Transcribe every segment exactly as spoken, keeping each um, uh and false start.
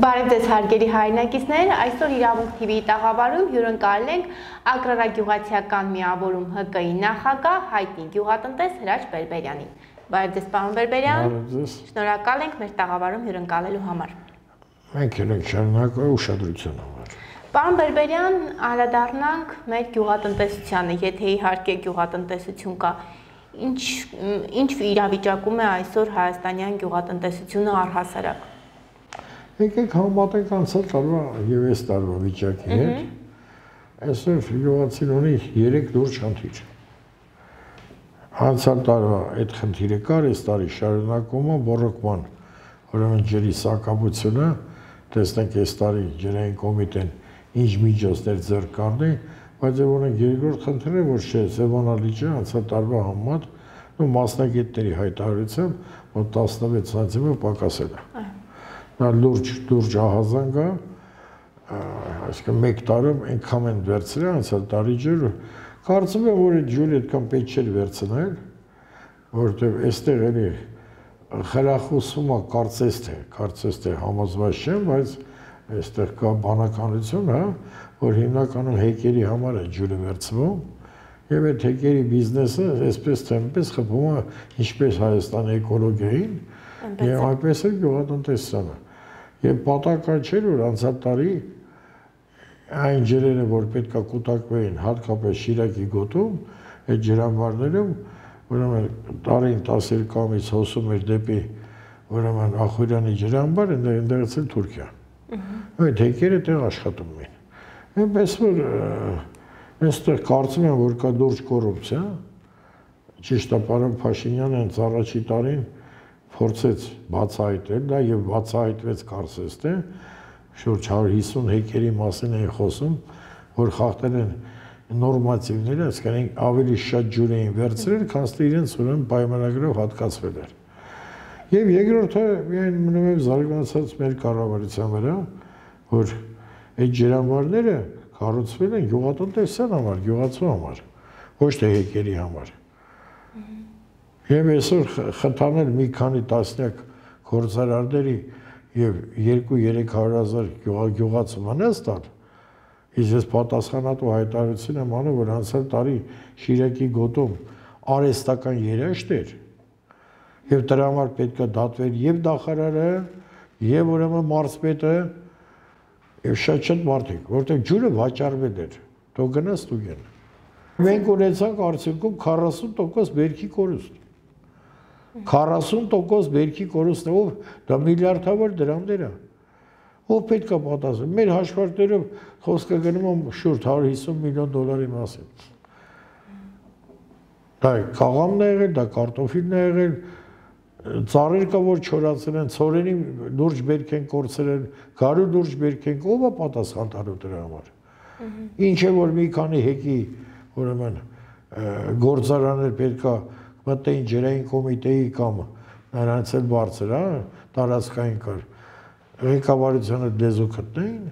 Բարև ձեզ հարգելի հայրենակիցներ, այսօր իրավունք T V-ի տաղավարում հյուրընկալել ենք Ագրարագյուղացիական միավորում H K-ի նախագահ հայտնի գյուղատնտես Հրաչ Բերբերյանին։ Բարև ձեզ պարոն Բերբերյան, շնորհակալ ենք մեր տաղավարում հյուրընկալելու համար։ Մենք ենք շարունակել ուշադրության համար։ Պարոն Բերբերյան, անդրադառնանք մեր գյուղատնտեսությանը, եթե իհարկե գյուղատնտեսություն կա, ինչ ինչ իրավիճակում է այսօր հայաստանյան գյուղատնտեսությունը առհասարակ։ Եկեք համատենք անցած տարվա եւ այս տարվա վիճակի հետ։ Այսօր գյուղացին ունի երեք լուրջ խնդիր։ Անցած տարվա այդ խնդիրը կար, այս տարի շարունակում է բոռոկման, ուրեմն ջրի սակավությունը, տեսնենք այս տարի ջրային կոմիտեն ինչ միջոցներ ձեռք կառնի, բայց եւ ունենք երկրորդ խնդիրը, որ չէ, Սևանալիճը անցած տարվա համեմատ ու մասնագետների հայտարարությամբ, որ տասնվեց սանտիմետր պակասել է։ Նա լուրջ լուրջ ահազանգ է, այսինքն մեկ տարում այնքան են վերցրել անցյալ տարի ջուրը, կարծում եմ, որ այդ ջուրը այդքան պետք չէր վերցնել, որովհետև այստեղ էլի խրախուսում է կարծես թե, կարծես թե համոզված չեմ, բայց այստեղ կա բանականություն, հա, որ հիմնականում հեկերի համար է ջուրը վերցվում, եւ այդ հեկերի բիզնեսը այսպես թե այնպես խփում է ինչպես Հայաստանի էկոլոգիային, եւ այնպես էլ գյուղատնտեսությանը։ Եվ պատահական չէր, որ անցած տարի այն ջրերը, որ պետք է կուտակվեին, հատկապես Շիրակի գոտում, այդ ջրամբարներում, ուրեմն տարին տասներկու ամիս հոսում էր դեպի ուրեմն Ախուրյանի ջրամբար, այնտեղից էլ Թուրքիա։ Այդ հեկերը տեղ աշխատում էին։ Այնպես որ այստեղ կարծում եմ, որ կա լուրջ կոռուպցիա, ճիշտ է, պարոն Փաշինյանը հենց առաջի տարին փորձեց բացահայտել դա եւ բացահայտվեց կարծես թե շուրջ հարյուր հիսուն հեկերի մասին են խոսում, որ խախտել են նորմատիվները, այսինքն ավելի շատ ջուր էին վերցրել, քան իրենց ուրեմն պայմանագրով հատկացվել էր։ Եվ երկրորդը միայն մնում է զարգացած մեր կառավարության վրա, որ այդ ջրամբարները կառուցվել են գյուղատնտեսության համար, գյուղացու համար, ոչ թե հեկերի համար։ Եվ այսօր խթանել մի քանի տասնյակ գործարարների եւ երկու-երեք հարյուր հազար գյուղացու մնաց տալ, իսկ ես պատասխանատու հայտարարություն եմ անում, որ անցյալ տարի Շիրակի գոտում արհեստական երաշտ էր, եւ դրա համար պետք է դատվեր եւ նախարարը, եւ ուրեմն մարզպետը, եւ շատ-շատ մարդիկ, որտեղ ջուրը վաճառվել էր, թող գնաց ու գեն։ Մենք ունեցանք արդյունքում քառասուն տոկոս բերքի կորուստ։ քառասուն տոկոս բերքի կորուստն ով դա միլիարդավոր դրամներ է։ Ով պետք է պատասխանի։ Մեր հաշվարկներով խոսքը գնում է շուրջ հարյուր հիսուն միլիոն դոլարի մասին։ Դա կաղամն է եղել, դա կարտոֆիլն է եղել, ծառեր կա որ չորացել են, ցորենի լուրջ բերք են կորցրել, գարու լուրջ բերք են, ով է պատասխան տալու դրա համար։ Ինչ է որ մի քանի հեկի ուրեմն գործարաններ պետք է մտային ջրային կոմիտեի կամ նրանց էլ բարձր, հա, տարածքային կար, ղեկավարությունը լեզու գտնեին։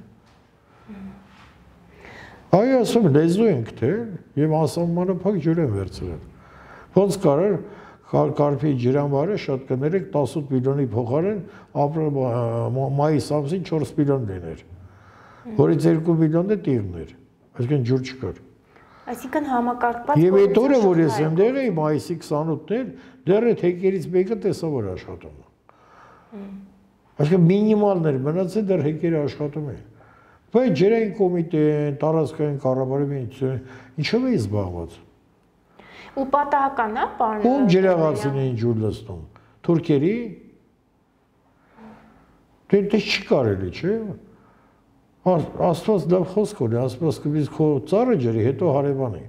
Այ ասում լեզու ենք թե եւ անսահմանափակ ջուր են վերցրել։ Ոնց կարար Կարպի ջրամբարը շատ կներեք տասութ միլիոնի փոխարեն մայիս ամսին չորս միլիոն լիներ, որից երկու միլիոնը տիղմներ, այսինքն ջուր չկար։ Այսինքն համակարգված եւ այդ օրը, որ ես այնտեղ էի մայիսի քսանութներ, դեռ այդ հեկերից մեկը տեսա որ աշխատում է։ Այսինքն մինիմալներ մնացել դեռ հեկերը աշխատում են։ Բայց ջրային կոմիտեն, տարածքային կառավարությունը ինչով է զբաղված։ Ու պատահական է, պարոն։ Ում ջրաղացին էին ջուր լցնում։ Թուրքերի։ Դե դե չի կարելի, չէ՞։ Աստված լավ խոսք ունի, ասում կբիզ քո ծառը ջրի, հետո հարևանի։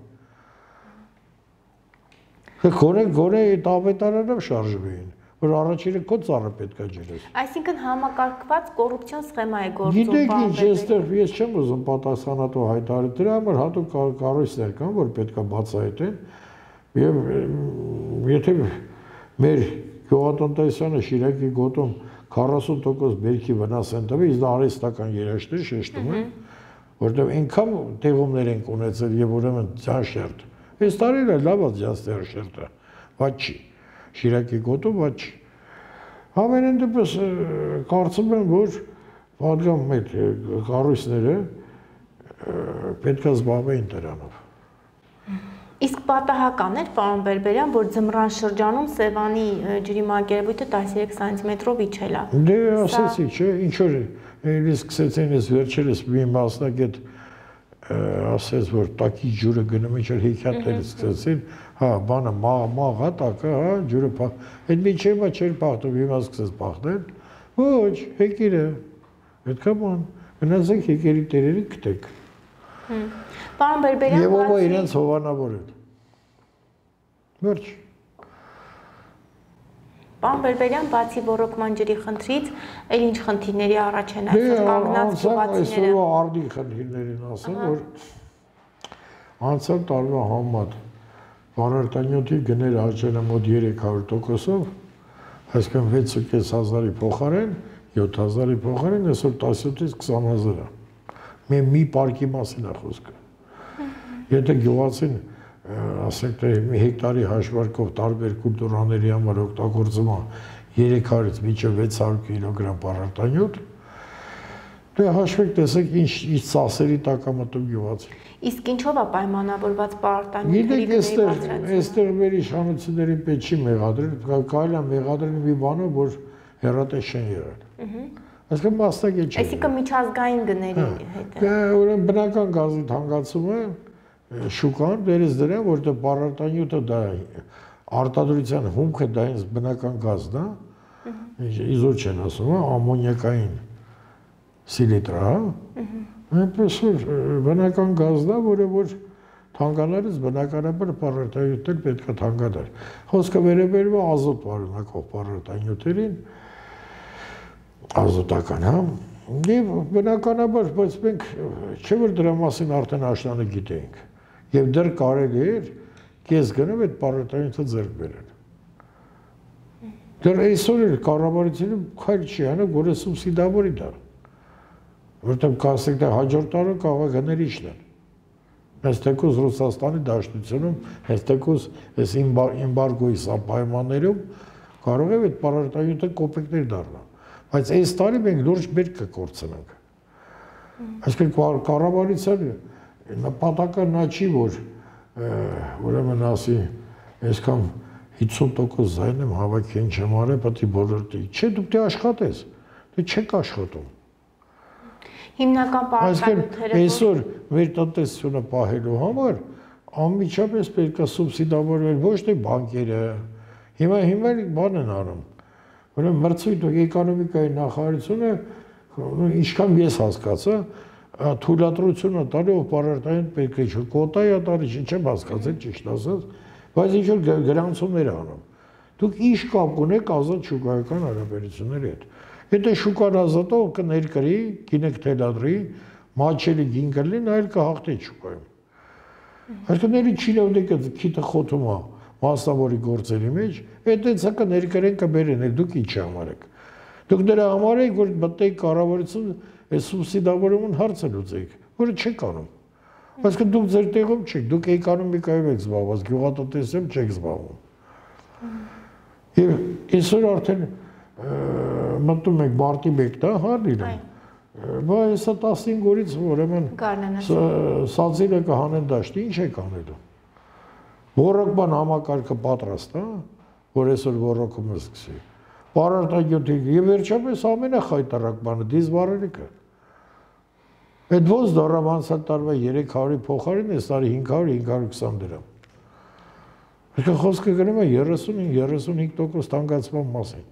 Գոնե գոնե այդ ավետարանով շարժվեին, որ առաջինը քո ծառը պետք է ջրես։ Այսինքն համակարգված կոռուպցիոն սխեմա է գործում։ Գիտեք ինչ, այստեղ ես չեմ ուզում պատասխանատու հայտարարել, դրա համար հատուկ կառույցներ կան, որ պետք է բացահայտեն, եւ եթե մեր գյուղատնտեսությանը Շիրակի գոտում քառասուն տոկոս բերքի վնաս են տվել, իսկ դա արհեստական երաշտներ շեշտում են, որտեղ այնքան տեղումներ են ունեցել եւ ուրեմն ձանշերտ։ Այս տարի էլ լավ է ձանշերտը, բայց չի։ Շիրակի գոտում, բայց չի։ Ամենայն դեպս կարծում եմ, որ Պատգամ այդ կառույցները պետք է զբաղվեին դրանով։ Իսկ պատահական էր, պարոն Բերբերյան, որ ձմռան շրջանում Սևանի ջրի մակերևույթը տասներեք սանտիմետրով իջել է։ Դե ասեցի, չէ, ինչ որ էլի սկսեցին այս վերջերս մի մասնագետ ասեց, որ տակի ջուրը գնում ինչ որ հեքիաթներ սկսեցին, հա, բանը մաղա տակը, հա, ջուրը փախ։ Այդ միջևը չէր փախտում, հիմա սկսեց փախնել։ Ոչ, հեկիրը։ Այդքան բան, գնացեք հեկերի տերերը գտեք։ Պարոն Բերբերյան, եւ ով է իրենց հովանավոր է։ Վերջ։ Պարոն Բերբերյան, բացի ոռոգման ջրի խնդրից, այլ ինչ խնդիրների առաջ են այսօր կանգնած գյուղացիները։ Այսօր արդի խնդիրներին ասեմ, որ անցյալ տարվա համեմատ վարարտանյութի գները աճել են մոտ երեք հարյուր տոկոսով, այսինքն վեց ու կես հազարի փոխարեն, յոթ հազարի փոխարեն այսօր տասնյոթից քսան հազար է։ Մեր մի պարկի մասին է խոսքը։ Եթե գյուղացին ասենք թե մի հեկտարի հաշվարկով տարբեր կուլտուրաների համար օգտագործում է երեք հարյուրից մինչև վեց հարյուր կիլոգրամ պարարտանյութ, դե հաշվեք տեսեք ինչ ինչ ծասերի տակ է մտնում գյուղացին։ Իսկ ինչով է պայմանավորված պարարտանյութերի գների բարձրացումը։ Այստեղ մեր իշխանություններին պետք չի մեղադրել, կարելի է մեղադրել մի բանով, որ հեռատես չեն եղել։ Այսինքն մասնագետ չէ։ Այսինքն միջազգային գների հետ է։ Ուրեմն բնական գազի թանկացումը շուկան դերից դրան, որտեղ պարարտանյութը դա արտադրության հումքը դա ինձ բնական գազն է, իզոտ չեն ասում, ամոնիակային սիլիտր, հա։ Այնպես որ բնական գազն է, որը որ թանկանալից բնականաբար պարարտանյութեր պետք է թանկանալ։ Խոսքը վերաբերում է ազոտ պարունակող պարարտանյութերին, ազոտական, հա։ Եվ բնականաբար, բայց մենք չէ որ դրա մասին արդեն աշնանը գիտենք։ Եվ դեռ կարելի էր կես գնով այդ պարարտանյութը ձեռք բերել։ Դեռ այսօր էլ կառավարությունը քայլ չի անում, որ է սուբսիդավորի դա։ Որտեղ կասեք թե հաջորդ տարի կարող է գների իջնել։ Հենց թեկուզ Ռուսաստանի դաշնությունում, հենց թեկուզ այս էմբարգոյի պայմաններում կարող է այդ պարարտանյութը կոպեկներ դառնալ։ Բայց այս տարի մենք լուրջ բերք կկորցնենք։ Այսինքն կառավարությունը նպատակը նա չի, որ ուրեմն ասի, այսքան հիսուն տոկոս զայն եմ հավաքի ինչ եմ արել, պետք է բոլորը։ Չէ, դուք դե աշխատես, դե չեք աշխատում։ Հիմնական պարարտանյութերը այսօր մեր տնտեսությունը պահելու համար անմիջապես պետք է սուբսիդավորել ոչ թե բանկերը։ Հիմա հիմա բան են անում։ Ուրեմն մրցույթ ու էկոնոմիկայի նախարարությունը ինչքան ես հասկացա, թույլատրությունը տալի ով պարարտանյութ պետք է չէ, կոտա է տալի, չեմ հասկացել ճիշտ ասած, բայց ինչ որ գրանցումներ անում։ Դուք ինչ կապ ունեք ազատ շուկայական հարաբերությունների հետ։ Եթե շուկան ազատ է, կներկրի, գինը կթելադրի, մատչելի գին կլինի, նա էլ կհաղթի շուկայում։ Այսինքն ելի չինովնիկը քիթը խոթում է մասնավորի գործերի մեջ, այդ էցա կներկրեն կբերեն, դուք ինչ համարեք։ Դուք դրա համար եք, որ մտեք կառավարություն այս սուբսիդավորումն հարցը լուծեք, որը չեք անում։ Այսինքն դուք ձեր տեղում չեք, դուք էկոնոմիկայով եք զբաղված, գյուղատնտեսությամբ չեք զբաղվում։ Եվ այսօր արդեն մտնում եք մարտի մեկն է, հալիլում։ Բայց հեսա տասնհինգ օրից ուրեմն սածիրը կհանեն դաշտի, ինչ եք անելու։ Ոռոգման համակարգը պատրաստ է, որ այսօր ոռոգումը սկսի։ Պարարտանյութի եւ վերջապես ամենախայտարակ բանը դիզվառելիքը։ Այդ ոնց դառավ անցյալ տարվա երեք հարյուրի փոխարեն այս տարի հինգ հարյուր հինգ հարյուր քսան դրամ։ Այսինքն խոսքը գնում է երեսունհինգ երեսունհինգ տոկոս թանկացման մասին։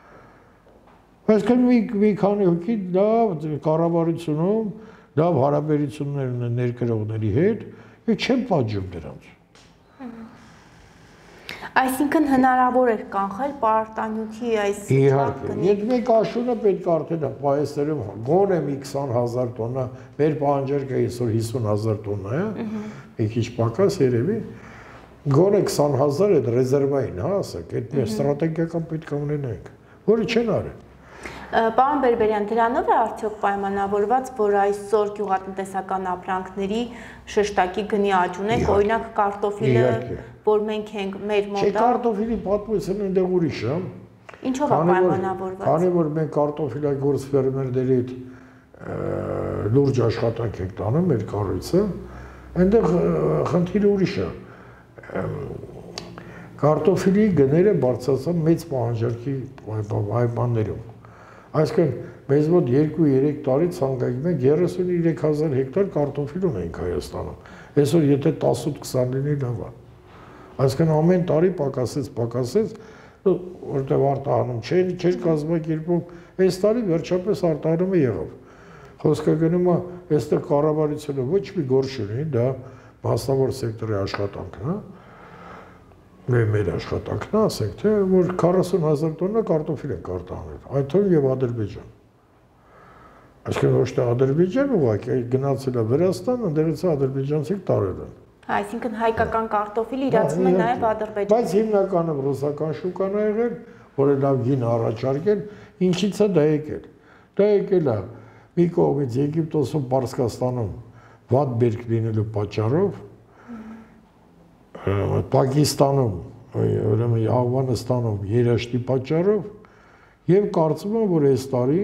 Այսինքն մի մի քանի հոգի լավ կառավարությունում, լավ հարաբերություններ ունեն ներկրողների հետ եւ չեն պատժում դրանց։ Այսինքն հնարավոր էր կանխել պարարտանյութի այս իհարկե, եթե մեկ աշունը պետք է արդեն պայեսերում գոնե մի քսան հազար տոննա, մեր պահանջարկը այսօր հիսուն հազար տոննա է, մի քիչ պակաս երևի, գոնե քսան հազար այդ ռեզերվային, հա, ասեք, այդ մեր ստրատեգիական պետք է ունենանք, որը չեն արել։ Պարոն Բերբերյան, դրանով է արդյոք պայմանավորված, որ այսօր գյուղատնտեսական ապրանքների շշտակի գնի աճ ունենք, օրինակ կարտոֆիլը, որ մենք ենք մեր մոտ։ Չէ, կարտոֆիլի պատմությունը այնտեղ ուրիշ է։ Ինչով է պայմանավորված։ Քանի որ մենք կարտոֆիլագործ ֆերմերների հետ լուրջ աշխատանք եք տանում մեր կառույցը, այնտեղ խնդիրը ուրիշ է։ Կարտոֆիլի գները բարձրացան մեծ պահանջարկի պայմաններում։ Այսինքն մեզ մոտ երկու-երեք տարի ցանկացել ենք երեսունուերեք հազար հեկտար կարտոֆիլ ունենք Հայաստանում։ Այսօր եթե տասը-ութ-քսան լինի լավ է։ Այսինքն ամեն տարի պակասեց, պակասեց, որտեղ արտահանում չէր, չէր կազմակերպում, այս տարի վերջապես արտահանումը եղավ։ Խոսքը գնում է, այստեղ կառավարությունը ոչ մի գործ չունի, դա մասնավոր սեկտորի աշխատանքն է։ Մեր աշխատանքն է, ասենք, թե որ քառասուն հազար տոննա կարտոֆիլ են արտահանել, այդ թվում եւ Ադրբեջան։ Այսինքն ոչ թե Ադրբեջան ուղղակի գնացել է Վրաստան, ընդերից ադրբեջանցիք տարել են։ Այսինքն հայկական կարտոֆիլը իրացում է նաև Ադրբեջանում։ Բայց հիմնականում ռուսական շուկան է եղել, որը լավ գին առաջարկել, ինչից է դա եկել։ Դա եկել է մի կողմից Եգիպտոսում, Պարսկաստանում վատ բերք լինելու պատճառով, Պակիստանում, ուրեմն Աֆղանստանում երաշտի պատճառով եւ կարծում եմ, որ այս տարի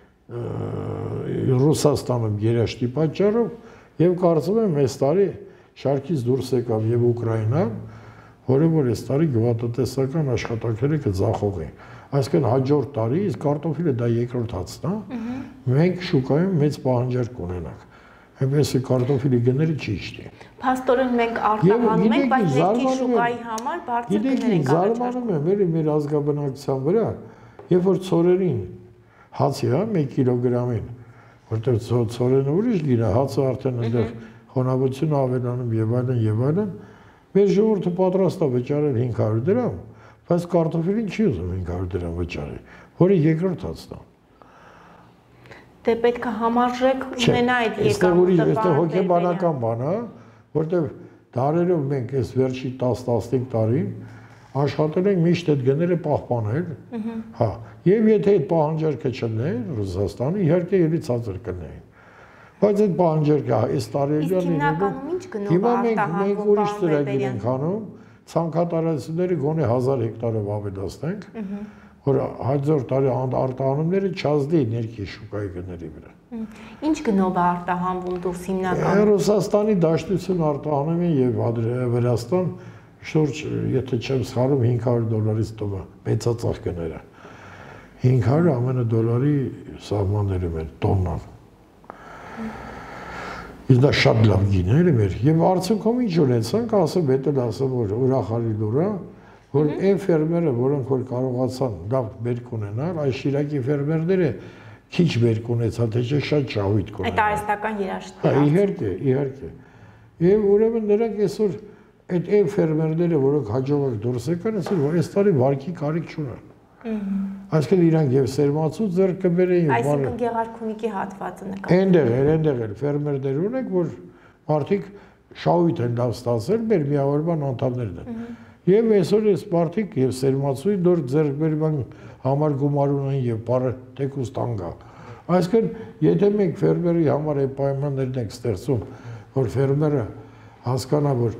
Ռուսաստանում երաշտի պատճառով եւ կարծում եմ այս տարի շարքից դուրս եկավ եւ Ուկրաինան, որը որ այս տարի գյուղատնտեսական աշխատանքները կձախողի։ Այսինքն հաջորդ տարի իսկ կարտոֆիլը դա երկրորդ հացն է, մենք շուկայում մեծ պահանջարկ ունենանք։ Այնպես է կարտոֆիլի գները ճիշտ է։ Փաստորեն մենք արտահանում ենք, բայց ներքին շուկայի համար բարձր գներ ենք առաջարկում։ Զարմանում եմ մեր մեր ազգաբնակության վրա, երբ որ ցորերին հացի, հա, մեկ կիլոգրամին, որտեղ ցորենը ուրիշ գին է, հացը արդեն այնտեղ խոնավությունը ավելանում եւ այլն եւ այլն, մեր ժողովուրդը պատրաստ է վճարել հինգ հարյուր դրամ, բայց կարտոֆիլին չի ուզում հինգ հարյուր դրամ վճարել, որը երկրորդ հացն է։ Դե պետք է համարժեք ունենա այդ եկամուտը։ Այստեղ հոգեբանական բան է, որտեղ դարերով մենք այս վերջի տասը-տասնհինգ տարին աշխատել ենք միշտ այդ գները պահպանել, հա, եւ եթե այդ պահանջարկը չլներ Ռուսաստանը, իհարկե ելի ցածր կլինեին։ Բայց այդ պահանջարկը այս տարիներն հիմնականում ինչ գնով հիմա մենք ուրիշ ծրագիր ենք անում, ցանքատարածությունները գոնե հազար հեկտարով ավելացնենք, որ հաջորդ տարի արտահանումները չազդի ներքի շուկայի գների վրա։ Ինչ գնով է արտահանվում դուրս հիմնականում։ Ռուսաստանի դաշտություն արտահանում են եւ Վրաստան շուրջ, եթե չեմ սխալվում, հինգ հարյուր դոլարից տոմա մեծածախ գները։ հինգ հարյուր ամենը դոլարի սահմաններում են տոննան։ Իսկ դա շատ լավ գիներ էր եւ արդյունքում ինչ ունեցանք, ասեմ, հետո ասեմ, որ ուրախալի լուր է, որ այն ֆերմերը, որոնք որ կարողացան լավ բերք ունենալ, այս Շիրակի ֆերմերները քիչ բերք ունեցան, թե չէ շատ շահույթ կունենան։ Այդ արհեստական երաշտի։ Հա, իհարկե, իհարկե։ Եվ ուրեմն նրանք այսօր այդ այն ֆերմերները, որոնք հաջողակ դուրս եկան, այսօր որ այս տարի վարկի կարիք չունեն։ Այսինքն իրանք եւ սերմացու ձեռք կբերեն եւ այսինքն Գեղարքունիքի հատվածը նկատի։ Այնտեղ էր, այնտեղ էր ֆերմերներ ունենք, որ մարդիկ շահույթ են լավ ստացել, մեր միավորման անդամներն են։ Եվ այսօր այս մարդիկ եւ սերմացուի դոր ձեռքբերման համար գումար ունեն եւ բարը տեկուս տանգա։ Այսինքն, եթե մենք ֆերմերի համար այդ պայմաններն ենք ստեղծում, որ ֆերմերը հասկանա, որ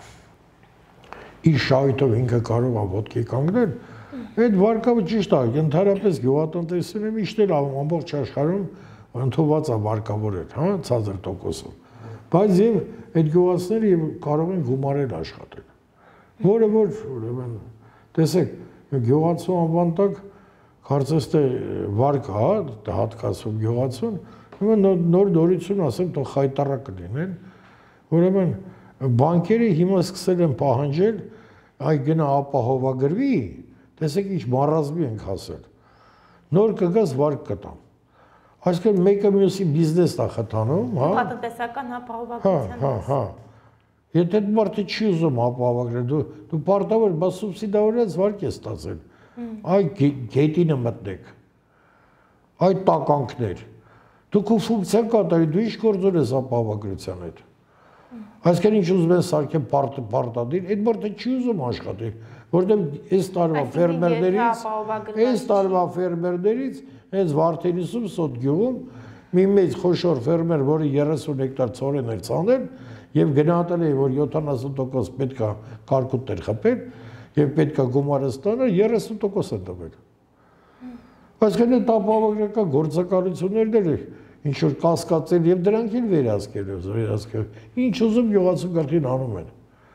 իր շահույթով ինքը կարող է ոտքի կանգնել, այդ վարկը ճիշտ է, ընդհանրապես գյուղատնտեսությունը միշտ էլ ամբողջ աշխարհում ընդունված է վարկավորել, հա, ցածր տոկոսով։ Բայց եւ այդ գյուղացիները եւ կարող են գումարել աշխատել։ Որը որ ուրեմն տեսեք գյուղացու անվան տակ կարծես թե վարկ հա հատկացում գյուղացուն ուրեմն նոր դորություն ասեմ թող խայտարակ լինեն ուրեմն բանկերը հիմա սկսել են պահանջել այ գնա ապահովագրվի տեսեք ինչ մարազմի ենք հասել նոր կգաս վարկ կտամ այսինքն մեկը մյուսի բիզնեսն է խթանում հա տնտեսական ապահովագրության հա հա Եթե այդ մարդը չի ուզում ապահովագրել, դու դու պարտավոր բաց սուբսիդավորած վարկ ես ստացել։ Այ գետինը մտնեք։ Այդ տականքներ։ Դու քո ֆունկցիան կատարի, դու ինչ գործ ունես ապահովագրության հետ։ Այսինքն ինչ ուզում ես սարքել պարտադիր, այդ մարդը չի ուզում աշխատել, որտեղ այս տարվա ֆերմերներից, այս տարվա ֆերմերներից, այս Վարդենիսում սոտ գյուղում մի մեծ խոշոր ֆերմեր, որը երեսուն հեկտար ցորեն էր ցանել, Եվ գնահատել է, որ յոթանասուն տոկոս պետք է կարկուտներ խփել եւ պետք է գումարը ստանալ երեսուն տոկոս է տվել։ Այսինքն այդ ապահովագրական գործակալություններն էլ ինչ որ կասկածել եւ դրանք էլ վերահսկել, վերահսկել։ Ինչ ուզում գյուղացու գլխին անում են։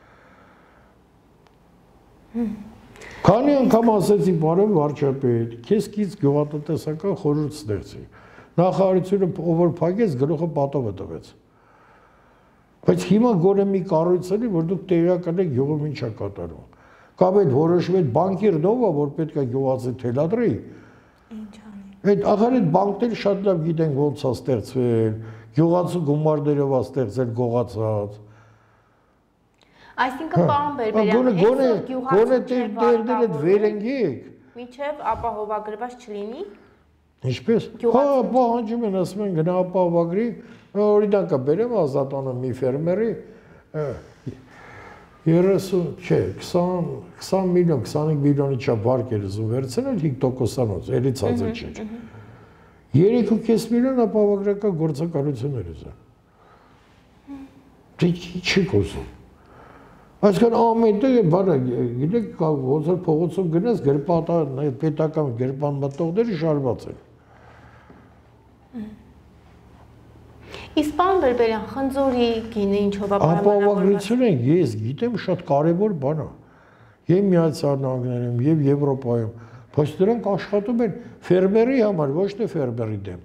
Քանի անգամ ասեցի բարև վարչապետ, քեզ կից գյուղատնտեսական խորհուրդ ստեղծի։ Նախարարությունը ով որ փակեց, գլուխը պատովը տվեց։ Բայց հիմա գոնե մի կառույցը, որ դուք տեղական եք գյուղում ինչա կատարում։ Կամ այդ որոշվում է բանկիրն ով է, որ պետք է գյուղացի թելադրի։ Ինչ անի։ Այդ ախր այդ բանկները շատ լավ գիտեն ոնց է ստեղծվել, գյուղացու գումարներով է ստեղծել գողացած։ Այսինքն պարոն Բերբերյան, գոնե գոնե տերդերն այդ վերենգեք։ Միջև ապահովագրված չլինի։ Ինչպես։ Հա, պահանջում են, ասում են գնա ապահովագրի, օրինակը բերեմ Ազատանը մի ֆերմերի երեսուն, չէ, քսան միլիոն, քսանհինգ միլիոնի չափ վարկ էր ուզում վերցնել հինգ տոկոսանոց, էլի ցածր չէ։ երեք ու կես միլիոն ապահովագրական գործակալություններ ուզում։ Դե չի կոզում։ Այսքան ամեն տեղ բանը, գիտեք, ոնց որ փողոցում գնաց, գրպատան, պետական գրպան մտողները շարված են։ Իսկ պարոն Բերբերյան, խնձորի գինը ինչով է պայմանավորված։ Ապահովագրությունը ես գիտեմ շատ կարևոր բան է։ Եվ Միացյալ Նահանգներում, եւ Եվրոպայում, բայց դրանք աշխատում են ֆերմերի համար, ոչ թե ֆերմերի դեմ։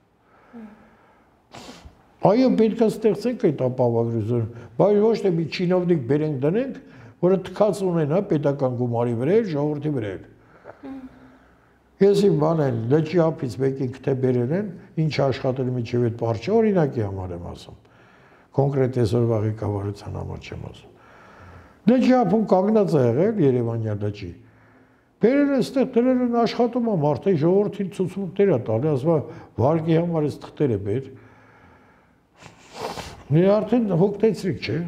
Այո, պետք է ստեղծենք այդ ապահովագրությունը, բայց ոչ թե մի չինովնիկ բերենք դնենք, որը թքած ունենա պետական գումարի վրա, ժողովրդի վրա։ Ես իմ բանեն լճի ափից մեկին քթե բերել են, ինչ աշխատել միջև այդ պարչը, օրինակի համար եմ ասում։ Կոնկրետ այսօրվա ղեկավարության համար չեմ ասում։ Լճի ափում կանգնած է եղել Երևանյան լճի։ Բերել են ստեղ դրել են աշխատում է մարդը ժողովրդին ցուցմունքներ է տալի, ասում է վարկի համար էս թղթերը բեր։ Մի արդեն հոգտեցրիկ չէ։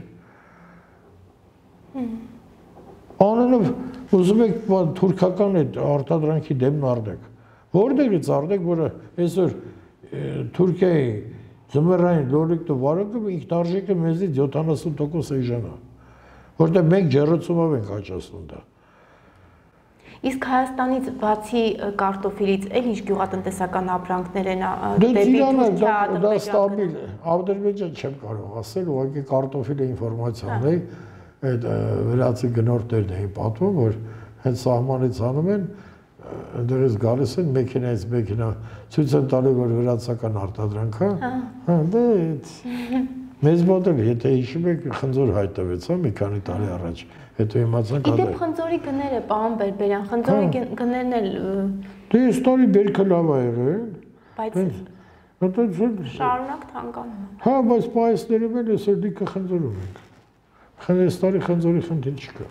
Անունով ուզում եք թուրքական այդ արտադրանքի դեմն առնեք։ Որտեղից առնեք, որը այսօր Թուրքիայի ձմեռային լոլիկտը վարակում ինքնարժեքը մեզից յոթանասուն տոկոս էժան է, որտեղ մենք ջեռոցումով ենք աճացնում դա։ Իսկ Հայաստանից բացի կարտոֆիլից էլ ինչ գյուղատնտեսական ապրանքներ են դեպի Թուրքիա, դա ստաբիլ է։ Ադրբեջան չեմ կարող ասել, ուղղակի կարտոֆիլը ինֆորմացիան է, այդ վերացի գնորդներն էին պատմում, որ հենց սահմանից անում են, դրից գալիս են մեքենայից մեքենա, ցույց են տալի, որ վերացական արտադրանք է։ Հա, դե մեզ մոտ էլ, եթե հիշում եք, խնձոր հայտնվեց, հա, մի քանի տարի առաջ։ Հետո իմացանք ադե։ Իդեպ խնձորի գները, պարոն Բերբերյան, խնձորի գներն էլ դե այս տարի բերքը լավ է եղել։ Բայց շարունակ թանկանում են։ Հա, բայց պայեսներում էլ այսօր դիքը խնձորում ենք։ Այս տարի խնձորի խնդիր չկա։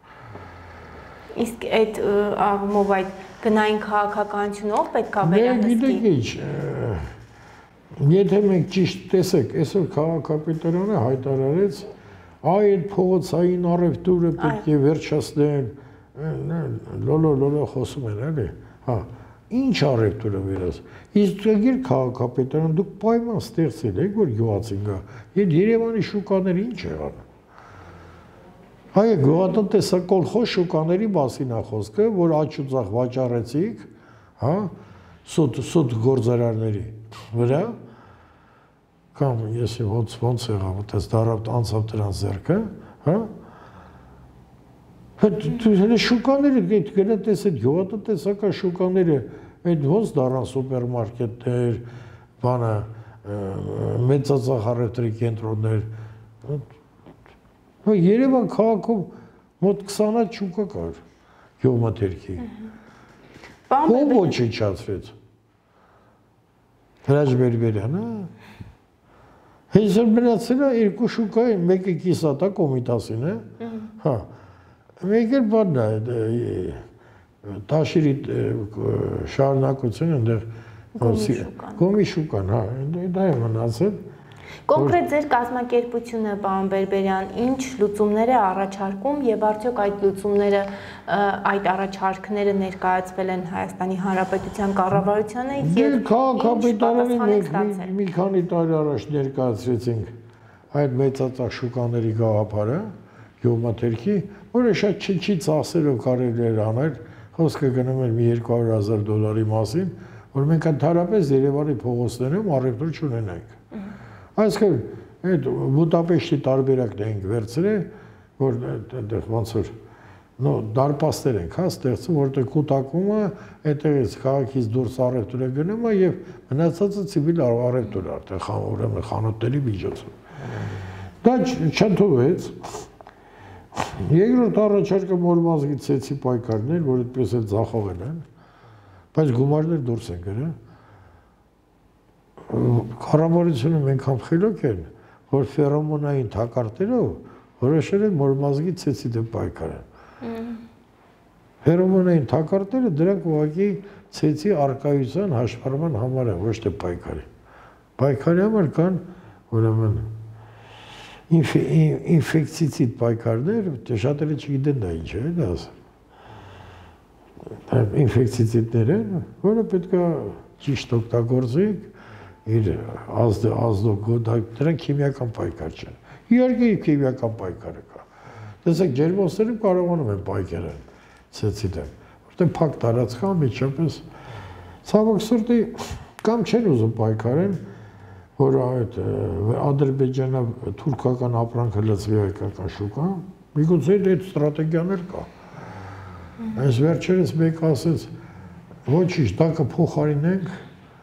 Իսկ այդ առումով այդ գնային քաղաքականությունով պետք է վերահսկի։ Գիտեք ինչ, եթե մենք ճիշտ տեսեք, այսօր քաղաքապետարանը հայտարարեց, այ այդ փողոցային առևտուրը պետք է վերջացնել, լոլո լոլո խոսում են, էլի, հա, ինչ առևտուրը վերաս։ Իսկ գիր քաղաքապետարան դուք պայման ստեղծել եք, որ գյուղացին գա, այդ Երևանի շուկաները ինչ եղան։ Այո, գյուղատնտեսական շուկաների մասին է խոսքը, որ աչուծախ վաճառեցիք, հա, սուտ սուտ գործարարների վրա, կամ ես ոնց ոնց եղավ, այդպես դարավ անցավ դրան ձեռքը, հա։ Դու հենց շուկաները գնա տեսեք, գյուղատնտեսական շուկաները, այդ ոնց դարան սուպերմարկետներ, բանը, մեծածախ առևտրի կենտրոններ, Երևան քաղաքում մոտ քսան շուկա կար գյուղմթերքի։ Ո՞վ ոչնչացրեց։ Հրաչ Բերբերյանը։ Հենց որ մնացել է երկու շուկա, մեկը կիսատ է Կոմիտասին է։ Հա։ Մեկը բանն է Տաշիրի շարունակությունը այնտեղ Գոմի շուկան, հա, դա է մնացել։ Կոնկրետ ձեր կազմակերպությունը, պարոն Բերբերյան, ինչ լուծումներ է առաջարկում եւ արդյոք այդ լուծումները, այդ առաջարկները ներկայացվել են Հայաստանի Հանրապետության կառավարությանը եւ քաղաքապետարանի մի քանի տարի առաջ ներկայացրեցինք այդ մեծածախ շուկաների գաղափարը, գյուղմթերքի, որը շատ չնչի ծախսերով կարելի էր անել, խոսքը գնում էր մի երկու հարյուր հազար դոլարի մասին, որ մենք ընդհանրապես Երևանի փողոցներում առևտուր չունենանք։ Այսինքն այդ Բուդապեշտի տարբերակն ենք վերցրել, որ այդտեղ ոնց որ նո դարպասներ ենք հա ստեղծում, որտեղ կուտակումը այդտեղից քաղաքից դուրս առևտուր է գնում եւ մնացածը ցիվիլ առևտուր է, այդտեղ ուրեմն խանութների միջոցով։ Դա չընդունվեց։ Երկրորդ առաջարկը մորմազգի ցեցի պայքարներ, որ այդպես էլ ձախողել են, բայց գումարներ դուրս են գրել։ Կառավարությունը այնքան խելոք են, որ ֆերոմոնային թակարդերով որոշել են մորմազգի ցեցի դեմ պայքարել։ Ֆերոմոնային թակարդերը դրանք ուղղակի ցեցի արկայության հաշվառման համար են, ոչ թե պայքարի։ Պայքարի համար կան ուրեմն ինֆեկցիցիդ պայքարներ, շատերը չգիտեն դա ինչ է, դա ասեմ։ Ինֆեկցիցիդներ են, որը պետք է ճիշտ օգտագործենք, իր ազդող, դրանք քիմիական պայքար չեն։ Իհարկե քիմիական պայքարը կա։ Տեսեք, ջերմոցներում կարողանում են պայքարել ցեցի դեմ, որտեղ փակ տարածք կա, միջապես ցավոք սրտի կամ չեն ուզում պայքարեն, որ այդ Ադրբեջանը թուրքական ապրանքը լցվի հայկական շուկա, միգուցե այդ ստրատեգիաներ կա։ Այս վերջերս մեկ ասեց, ոչինչ, դա կփոխարինենք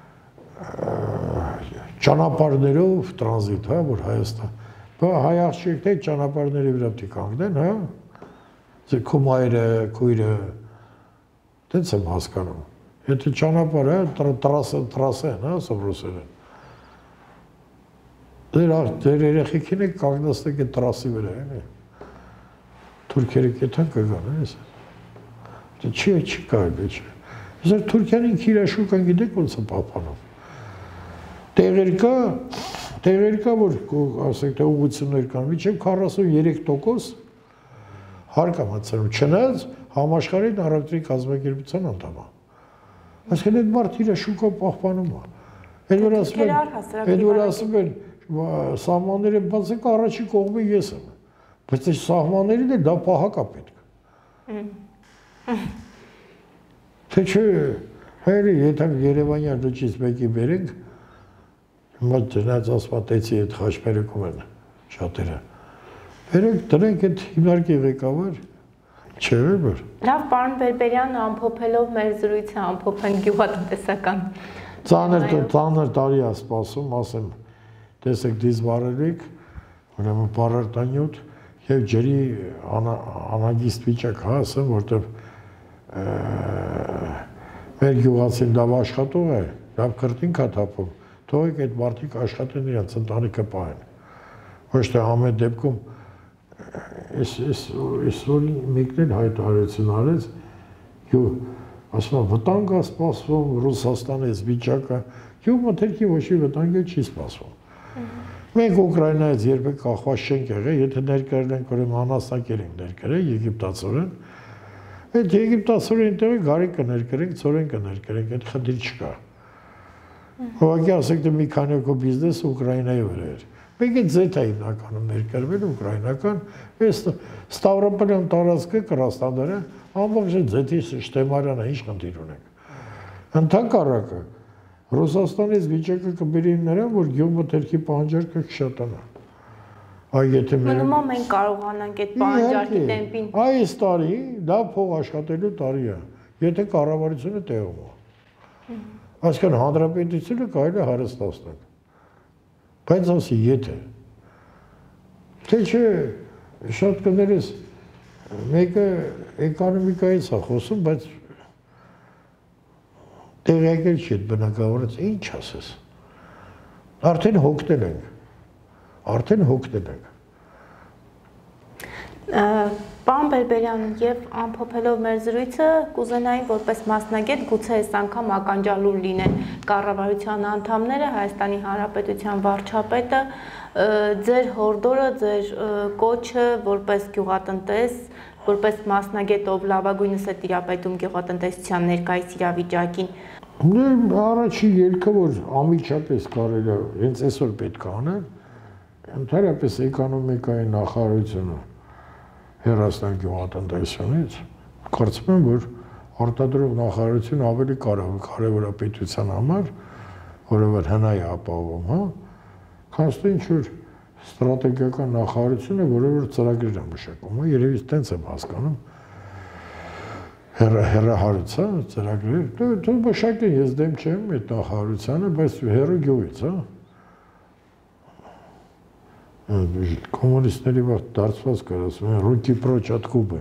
ճանապարհներով տրանզիտ, հա, որ Հայաստան։ Բա հայ աղջիկները ճանապարհների վրա պետք է կանգնեն, հա։ Ձեր քո մայրը, քույրը, դենց եմ հասկանում։ Եթե ճանապարհը տրասը, տրասը են, հա, սովորոսերը։ Դեր երեխեքին եք կանգնացնեք այդ տրասի վրա, էլի։ Թուրքերը կեթան կգան, էս։ Դա չի, չի կարելի, չի։ Այսօր Թուրքիան ինքը իր շուկան գիտեք ոնց է պահպանում։ Տեղեր կա, տեղեր կա, որ ասենք թե ուղղություններ կան, մինչև քառասուններեք տոկոս հարկ է մտցնում, չնայած համաշխարհային առևտրի կազմակերպության անդամ է։ Այսինքն այդ մարդը իր շուկա պահպանում է։ Այդ որ ասում են, այդ որ ասում են սահմանները բացեք առաջի կողմը ես եմ, բայց այս սահմաններին էլ դա պահակ է պետք։ Թե չէ, հայրի, եթե Երևանյան լճից մեկի բերենք, հիմա դրանց ասպատեցի այդ խաչմերեկում են շատերը, բերենք դրանք այդ հիմնարկի ղեկավար, չէ որ։ Լավ, պարոն Բերբերյանը ամփոփելով մեր զրույցը ամփոփենք գյուղատնտեսական։ Ծանր տարի է սպասում, ասեմ, տեսեք դիզվարելիք, ուրեմն պարարտանյութ և ջրի անագիստ վիճակ, հա, ասեմ, որտև մեր գյուղացին լավ աշխատող է, լավ կրտինք է թափում, թողեք այդ մարդիկ աշխատեն իրենց ընտանիքը պահեն։ Ոչ թե ամեն դեպքում այսօր մեկն էլ հայտարարություն արեց, ասում եմ, վտանգ է սպասվում Ռուսաստանից վիճակը, գյուղ մթերքի ոչ մի վտանգ չի սպասվում։ Մենք Ուկրաինայից երբեք կախված չենք եղել, եթե ներկրել ենք, ուրեմն անասնակեր ենք ներկրել, եգիպտացորեն, այդ եգիպտացորեն տեղը գարի կներկրենք, ծորեն կներկրենք, այդ խնդիր չկա։ Ուղղակի ասենք թե մի քանի օքո բիզնեսը Ուկրաինայի վրա էր։ Մենք այդ ձեթ է հիմնականում ներկրվել ուկրաինական, այս Ստավրոպոլյան տարածքը Կրասնոդարը, ամբողջ ձեթի շտեմարանը ինչ խնդիր ունենք։ Ընդհակառակը Ռուսաստանից վիճակը կբերի նրան, որ գյուղմթերքի պահանջարկը կշատանա։ Այ եթե մնում է մենք կարողանանք այդ պահանջարկի տեմպին։ Այս տարի դա փող աշխատելու տարի է, եթե կառավարությունը տեղում է։ Այսինքն հանրապետությունը կարելի է հարստացնել։ Բայց ասի եթե։ Թե չէ, շատ կներես, մեկը էկոնոմիկայից է խոսում, բայց տեղյակել չի այդ բնակավարից, ինչ ասես։ Արդեն հոգնել ենք, արդեն հոգնել ենք։ Պարոն Բերբերյան, և ամփոփելով մեր զրույցը, կուզենայի որպես մասնագետ գուցե այս անգամ ականջալուր լինեն կառավարության անդամները, Հայաստանի Հանրապետության վարչապետը, ձեր հորդորը, ձեր կոչը որպես գյուղատնտես, որպես մասնագետ, ով լավագույնս է տիրապետում գյուղատնտեսության ներկայիս իրավիճակին։ Առաջի ելքը, որ ամիջապես կարելի է, հենց այսօր պետք է անել, ընդհանրապես էկոնոմիկայի նախարարությունը հեռացնել գյուղատնտեսությունից, կարծում եմ, որ արտադրող նախարարությունը ավելի կարևոր է պետության համար, որովհետեւ հնա է ապահովում, հա, քան ինչ-որ ստրատեգիական նախարարությունը, որը որ ծրագրեր է մշակում, հա, երևի տենց եմ հասկանում։ Հեռահարից, հա, ծրագրեր, դու մշակեն, ես դեմ չեմ այդ նախարարությանը, բայց հեռու գյուղից, հա։ Կոմունիստների վաղ դարձված կար, ասում են, ռուկի պրոչ ատկուբ է։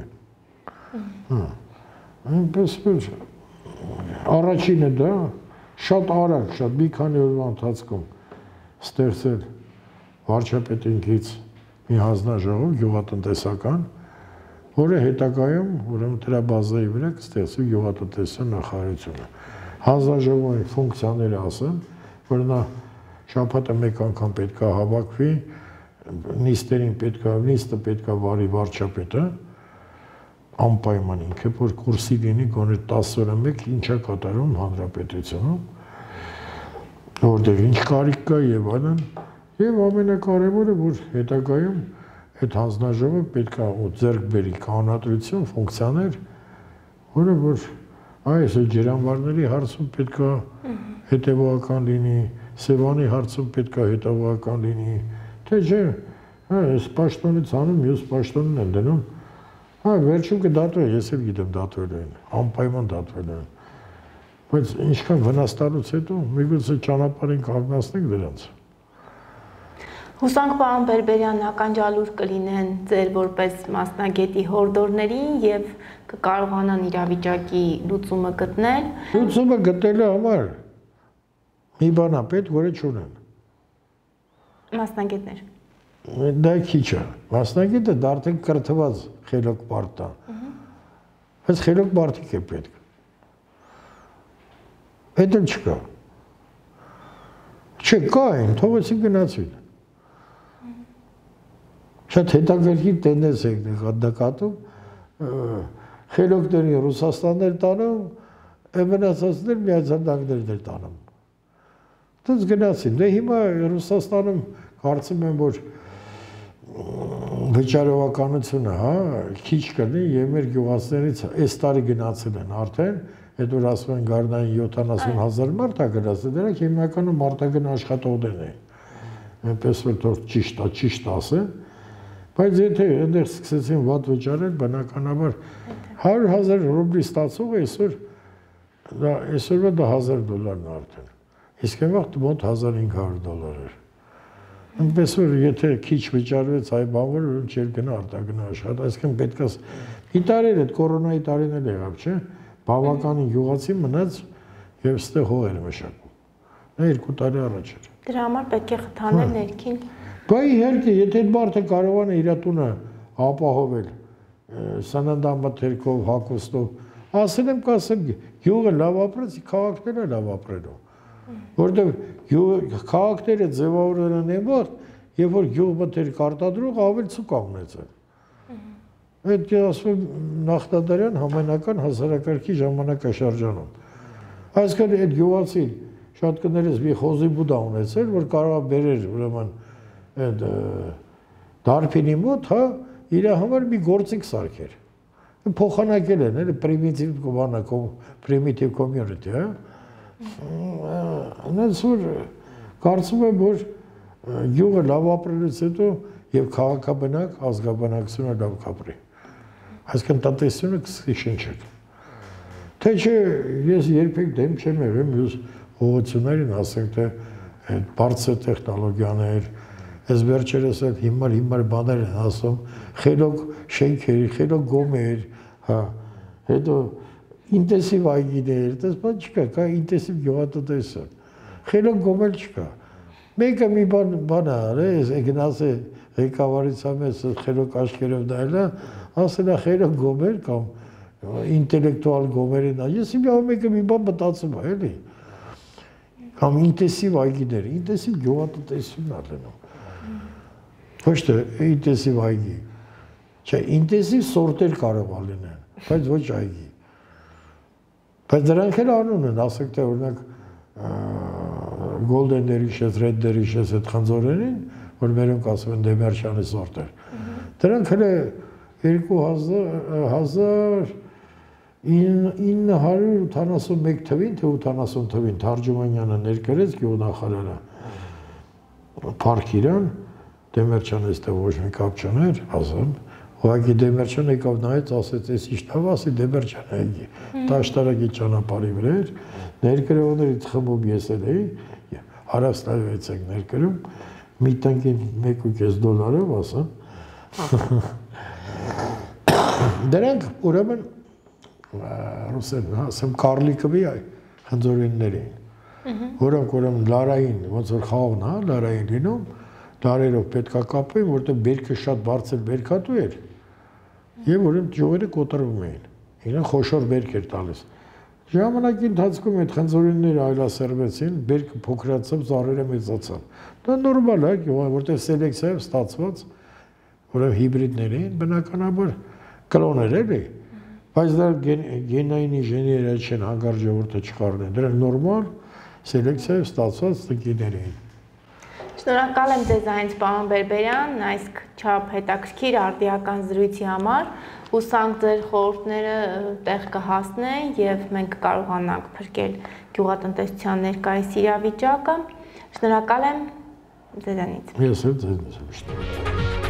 Այնպես որ առաջինը դա շատ արագ, շատ մի քանի օրվա ընթացքում ստեղծել վարչապետինքից մի հանձնաժողով գյուղատնտեսական, որը հետագայում ուրեմն դրա բազայի վրա կստեղծվի գյուղատնտեսության նախարարությունը։ Հանձնաժողովի ֆունկցիաները ասեմ, որ նա շաբաթը մեկ անգամ պետք է հավաքվի, նիստերին պետք է, նիստը պետք է վարի վարչապետը, անպայման ինքը, որ կուրսի լինի գոնե տասը օրը մեկ ինչա կատարում հանրապետությունում, որտեղ ինչ կարիք կա եւ այլն, եւ ամենակարևորը, որ հետագայում այդ հանձնաժողովը պետք է ձեռք բերի կանոնադրություն, ֆունկցիաներ, որը որ այս ջրանվարների հարցում պետք է հետեւողական լինի, Սևանի հարցում պետք է հետեւողական լինի, թե չէ, հա, այս պաշտոնից անում, մյուս պաշտոնն են դնում, հա, վերջում կդատվեն, ես էլ գիտեմ դատվել են, անպայման դատվել են, բայց ինչքան վնաստալուց հետո, միգուցե ճանապարհին կանգնացնենք դրանց։ Հուսանք պարոն Բերբերյան ականջալուր կլինեն ձեր որպես մասնագետի հորդորներին եւ կկարողանան իրավիճակի լուծումը գտնել։ Լուծումը գտնելու համար մի բան է պետք, որը չունեն։ Մասնագետներ։ Դա քիչ է։ Մասնագետը դա արդեն կրթված խելոք մարդ է։ Բայց խելոք մարդիկ է պետք։ Այդ էլ չկա։ Չէ, կա են, թողեցին գնացին։ Շատ հետաքրքիր տենդենս է նկատում, խելոքների Ռուսաստաններ տանում, մնացածներ Միացյալ Նահանգներ տանում։ Դες գնացին, դե հիմա Ռուսաստանում կարծում եմ, որ վճարողականությունը, հա, քիչ կլինի եւ մեր գյուղացիներից այս տարի գնացել են արդեն, այդ որ ասում են գարնային յոթանասուն հազար մարդ է գնացել, դրանք հիմնականում մարտական աշխատողներ են։ Այնպես որ թող ճիշտ է, ճիշտ ասեն, բայց եթե այնտեղ սկսեցին վատ վճարել, բնականաբար հարյուր հազար ռուբլի ստացողը այսօր դա այսօրվա դա հազար դոլարն արդեն։ Իսկ այն վաղ մոտ հազար հինգ հարյուր դոլար էր։ Այնպես որ եթե քիչ վճարվեց այ բանվոր, ուրեմն չէր գնա արտագնա աշխատել, այսինքն պետք է մի տարի այդ կորոնայի տարին էլ եղավ, չէ՞։ Բավականին գյուղացի մնաց եւ ստե հող էր մշակում։ Դա երկու տարի առաջ էր։ Դրա համար պետք է խթանել ներքին։ Բա իհարկե, եթե այդ մարդը կարողանա իր տունը ապահովել սննդամթերքով, հագուստով, ասել եմ կասեմ, գյուղը լավ ապրեց, քաղաքները լավ ապրելու։ Որտեղ քաղաքները ձևավորել են այն վաղ, երբ որ գյուղմթերք արտադրող ավելի ցուկ ունեցել։ Այդ ասում եմ նախնադարյան համանական հասարակարգի ժամանակաշրջանում։ Այսինքն այդ գյուղացին շատ կներես մի խոզի բուդա ունեցել, որ կարող բերեր ուրեմն այդ դարբինի մոտ, հա, իր համար մի գործիք սարքեր։ Փոխանակել են, էլի պրիմիտիվ բանը, պրիմիտիվ community, հա։ Այնպես որ կարծում եմ, որ գյուղը լավ ապրելուց հետո եւ քաղաքաբնակ ազգաբնակությունը լավ կապրի։ Այսինքն տնտեսությունը կսկսի շնչել։ Թե չէ, ես երբեք դեմ չեմ եղել մյուս ուղղություններին, ասենք թե բարձր տեխնոլոգիաներ, այս վերջերս այդ հիմար հիմար բաներ են ասում, խելոք շենքեր, խելոք գոմեր, հա, հետո ինտենսիվ այգիներ, դες բան չկա, կա ինտենսիվ գյուղատնտեսություն։ Խելոք գոմել չկա։ Մեկը մի բան բան արել, գնաց ղեկավարության մեջ խելոք աչքերով նայելա, ասել է խելոք գոմեր կամ ինտելեկտուալ գոմերին, ես իմ մեկը մի բան մտածում եմ, էլի։ Կամ ինտենսիվ այգիներ, ինտենսիվ գյուղատնտեսությունն է լինում։ Ոչ թե ինտենսիվ այգի։ Չէ, ինտենսիվ սորտեր կարող է լինեն, բայց ոչ այգի։ Բայց դրանք էլ անուն են, ասենք թե օրինակ Golden Delicious, Red Delicious այդ խնձորերին, որ մերոնք ասում են Դեմերչյանի սորտեր։ Դրանք էլ երկու հազար ինը հարյուր ութանասունմեկ թվին, թե ութանասուն թվին Թարջումանյանը ներկրեց գյուղնախարարը Փարք իրան, Դեմերչյանը այստեղ ոչ մի կապ չուներ, ասեմ, ուղղակի Դեմերչյանը եկավ նայեց, ասեց, «Էս ինչ տավ», ասի Դեմերչյանը եկի, Տաշտարակի ճանապարհի վրա էր, ներկրողներից խմբում ես էլ էի, Հարավստայից ենք ներկրում, մի տնկին մեկ ու կես դոլարով, ասեմ, դրանք ուրեմն ռուսերեն, ասեմ, Կարլիկովի խնձորեններ էին, որոնք ուրեմն լարային, ոնց որ խաղն է, լարային լինում, լարերով պետք է կապվեն, որտեղ բերքը շատ բարձր բերքատու էր, եւ ուրեմն ճյուղերը կոտրվում էին, իրեն խոշոր բերք էր տալիս։ Ժամանակի ընթացքում այդ խնձորենները այլասերվեցին, բերքը փոքրացավ, ծառերը մեծացան։ Դա նորմալ է, որտեղ սելեկցիայով ստացված, որը հիբրիդներ էին, բնականաբար կլոներ էլի, բայց դա գենային ինժեներիա չեն հանկարծ ժողովուրդը չխառնեն, դրանք նորմալ սելեկցիայով ստացված տկիներ էին։ Շնորհակալ եմ ձեզ այնց պարոն Բերբերյան, այս չափ հետաքրքիր արդիական զրույցի համար, հուսանք ձեր խորհուրդները տեղ կհասնեն եւ մենք կկարողանանք փրկել գյուղատնտեսության ներկայիս իրավիճակը։ Շնորհակալ եմ ձեզանից։ Ես էլ ձեզ եմ շնորհակալ։